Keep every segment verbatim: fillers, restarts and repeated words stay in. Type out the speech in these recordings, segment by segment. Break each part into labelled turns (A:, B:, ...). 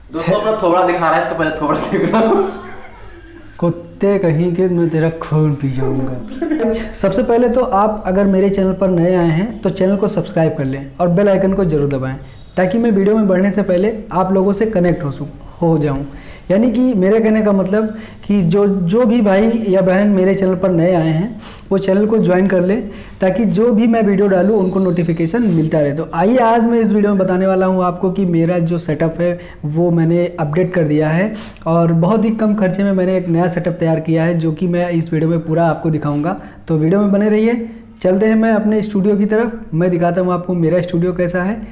A: दोस्तों अपना थोबड़ा दिखा रहा है, इसको पहले थोबड़ा देख रहा हूँ।
B: कुत्ते कहीं के मैं तेरा खून पी जाऊंगा। सबसे पहले तो आप अगर मेरे चैनल पर नए आए हैं तो चैनल को सब्सक्राइब कर लें और बेल आइकन को जरूर दबाएं, ताकि मैं वीडियो में बढ़ने से पहले आप लोगों से कनेक्ट हो सकूँ हो जाऊं। यानी कि मेरे कहने का मतलब कि जो जो भी भाई या बहन मेरे चैनल पर नए आए हैं वो चैनल को ज्वाइन कर लें, ताकि जो भी मैं वीडियो डालूं उनको नोटिफिकेशन मिलता रहे। तो आइए आज मैं इस वीडियो में बताने वाला हूं आपको कि मेरा जो सेटअप है वो मैंने अपडेट कर दिया है और बहुत ही कम खर्चे में मैंने एक नया सेटअप तैयार किया है, जो कि मैं इस वीडियो में पूरा आपको दिखाऊँगा। तो वीडियो में बने रहिए। चलते हैं मैं अपने स्टूडियो की तरफ, मैं दिखाता हूँ आपको मेरा स्टूडियो कैसा है।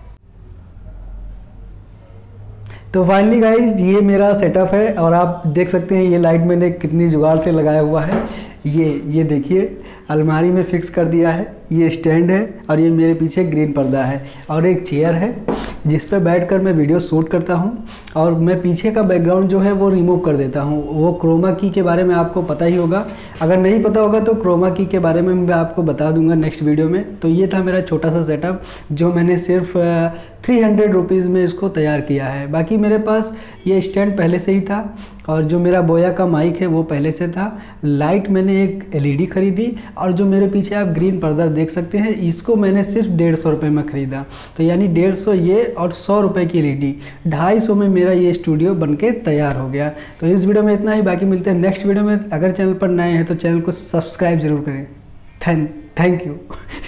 B: तो फाइनली गाइज ये मेरा सेटअप है और आप देख सकते हैं ये लाइट मैंने कितनी जुगाड़ से लगाया हुआ है। ये ये देखिए अलमारी में फिक्स कर दिया है, ये स्टैंड है और ये मेरे पीछे ग्रीन पर्दा है और एक चेयर है जिस पे बैठकर मैं वीडियो शूट करता हूँ। और मैं पीछे का बैकग्राउंड जो है वो रिमूव कर देता हूँ। वो क्रोमा की के बारे में आपको पता ही होगा, अगर नहीं पता होगा तो क्रोमा की के बारे में मैं आपको बता दूंगा नेक्स्ट वीडियो में। तो ये था मेरा छोटा सा सेटअप जो मैंने सिर्फ थ्री हंड्रेड रुपीज़ में इसको तैयार किया है। बाकी मेरे पास ये स्टैंड पहले से ही था और जो मेरा बोया का माइक है वो पहले से था। लाइट मैंने एक एलईडी खरीदी और जो मेरे पीछे आप ग्रीन पर्दा देख सकते हैं इसको मैंने सिर्फ डेढ़ सौ रुपये में ख़रीदा। तो यानी डेढ़ सौ ये और सौ रुपये की एलईडी, ढाई सौ में मेरा ये स्टूडियो बनके तैयार हो गया। तो इस वीडियो में इतना ही, बाकी मिलते हैं नेक्स्ट वीडियो में। अगर चैनल पर नए हैं तो चैनल को सब्सक्राइब जरूर करें। Thank thank you.